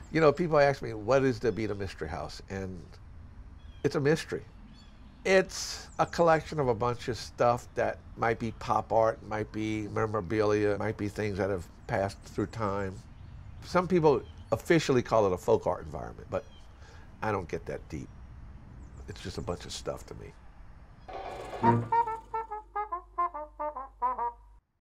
You know, people ask me, what is the Abita Mystery House? And it's a mystery. It's a collection of a bunch of stuff that might be pop art, might be memorabilia, might be things that have passed through time. Some people officially call it a folk art environment, but I don't get that deep. It's just a bunch of stuff to me.